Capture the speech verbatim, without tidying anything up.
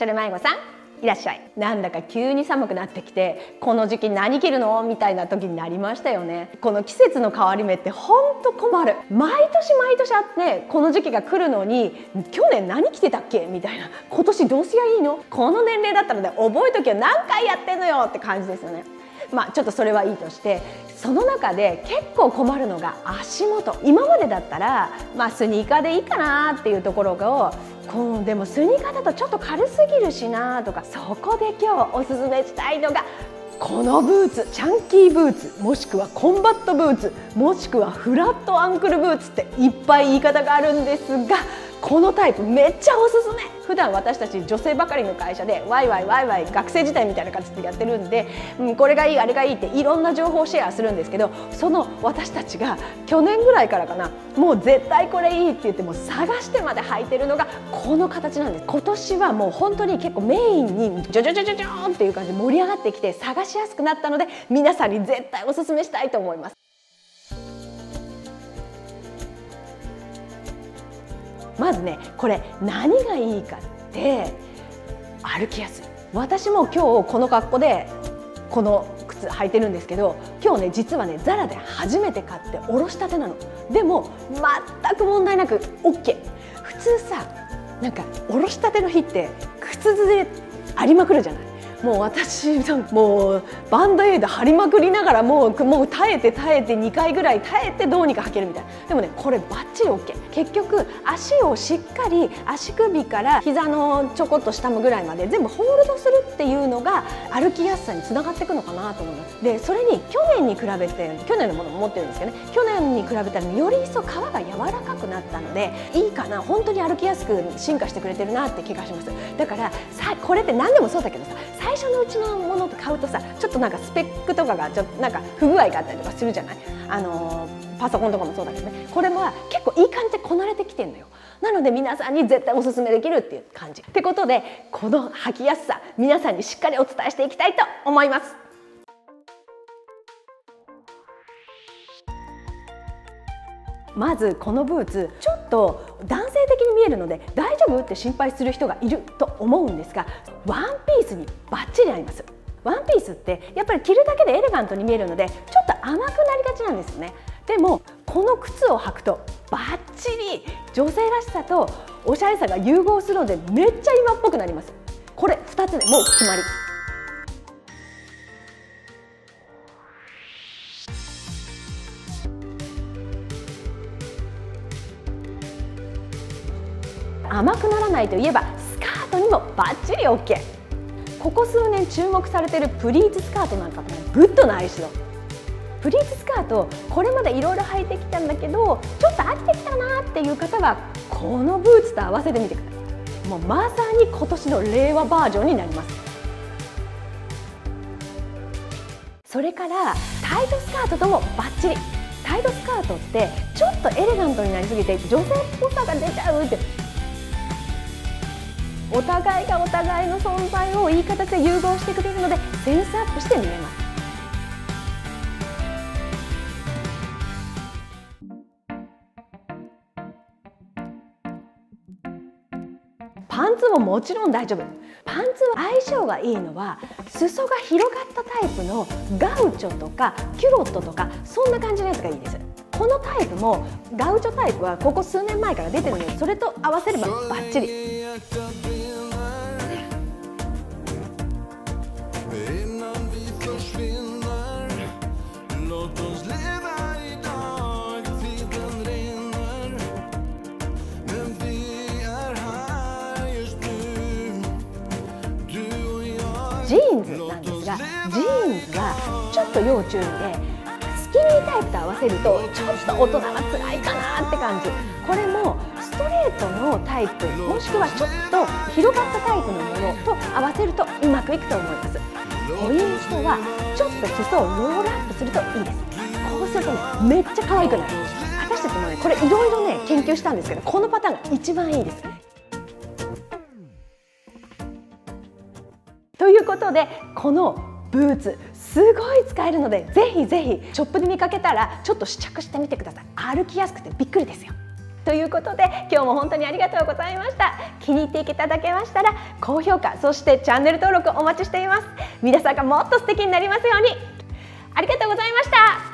シャル迷子さんいらっしゃい。なんだか急に寒くなってきて、この時期何着るのみたいな時になりましたよね。この季節の変わり目ってほんと困る。毎年毎年あってこの時期が来るのに、去年何着てたっけみたいな、今年どうすりゃいいの、この年齢だったので覚えときは何回やってんのよって感じですよね。まあちょっとそれはいいとして、その中で結構困るのが足元。今までだったらまあスニーカーでいいかなっていうところを、こうでもスニーカーだとちょっと軽すぎるしなとか、そこで今日おすすめしたいのがこのブーツ、チャンキーブーツ、もしくはコンバットブーツ、もしくはフラットアンクルブーツっていっぱい言い方があるんですが、このタイプめっちゃおすすめ。普段私たち女性ばかりの会社でワイワイワイワイ学生時代みたいな感じでやってるんで、うん、これがいいあれがいいっていろんな情報をシェアするんですけど、その私たちが去年ぐらいからかな、もう絶対これいいって言っても探してまで履いてるのがこの形なんです。今年はもう本当に結構メインにジョジョジョジョジョンっていう感じで盛り上がってきて探しやすくなったので、皆さんに絶対おすすめしたいと思います。まずね、これ何がいいかって歩きやすい。私も今日この格好でこの靴履いてるんですけど、今日ね実はねザラで初めて買っておろしたてなの。でも全く問題なく オーケー。 普通さ、なんかおろしたての日って靴ずれありまくるじゃない。もう私もうバンドエイド貼りまくりながらもうもう耐えて耐えてにかいぐらい耐えてどうにか履けるみたいな。でもねこれバッチリ オーケー。 結局足をしっかり足首から膝のちょこっと下ぐらいまで全部ホールドするっていうのが歩きやすさにつながっていくのかなと思います。でそれに去年に比べて、去年のものも持ってるんですけどね、去年に比べたらより一層皮が柔らかくなったのでいいかな、本当に歩きやすく進化してくれてるなって気がします。だからさ、これって何でもそうだけどさ、最初のうちのものと買うとさ、ちょっとなんかスペックとかがちょっとなんか不具合があったりとかするじゃない。あのー、パソコンとかもそうだけどね、これは結構いい感じでこなれてきてるのよ。なので皆さんに絶対おすすめできるっていう感じってことで、この履きやすさ皆さんにしっかりお伝えしていきたいと思います。まずこのブーツ、ちょっと男性的に見えるので大丈夫って心配する人がいると思うんですが、ワンピースにバッチリ合います。ワンピースってやっぱり着るだけでエレガントに見えるのでちょっと甘くなりがちなんですよね。でもこの靴を履くとバッチリ女性らしさとおしゃれさが融合するのでめっちゃ今っぽくなります。これふたつでもう決まり。甘くならないといえばスカートにもバッチリ オーケー。 ここ数年注目されているプリーツスカートなんかもグッドな相性。プリーツスカートこれまでいろいろ履いてきたんだけどちょっと飽きてきたなっていう方はこのブーツと合わせてみてください。もうまさに今年の令和バージョンになります。それからタイトスカートともバッチリ。タイトスカートってちょっとエレガントになりすぎて女性っぽさが出ちゃうって、お互いがお互いの存在をいい形で融合してくれるのでセンスアップして見えます。パンツももちろん大丈夫。パンツは相性がいいのは裾が広がったタイプのガウチョとかキュロットとかそんな感じのやつがいいです。このタイプもガウチョタイプはここ数年前から出てるのでそれと合わせればバッチリ。ジーンズなんですが、ジーンズはちょっと要注意でスキニータイプと合わせるとちょっと大人は辛いかなって感じ。これもストレートのタイプもしくはちょっと広がったタイプのものと合わせるとうまくいくと思います。ポイントはちょっと裾をロールアップするといいです。こうするとねめっちゃ可愛くなる。私たちもねこれいろいろね研究したんですけどこのパターンが一番いいです。ということでこのブーツすごい使えるのでぜひぜひショップで見かけたらちょっと試着してみてください。歩きやすくてびっくりですよ。 ということで今日も本当にありがとうございました。気に入っていただけましたら高評価、そしてチャンネル登録お待ちしています。皆さんがもっと素敵になりますように。ありがとうございました。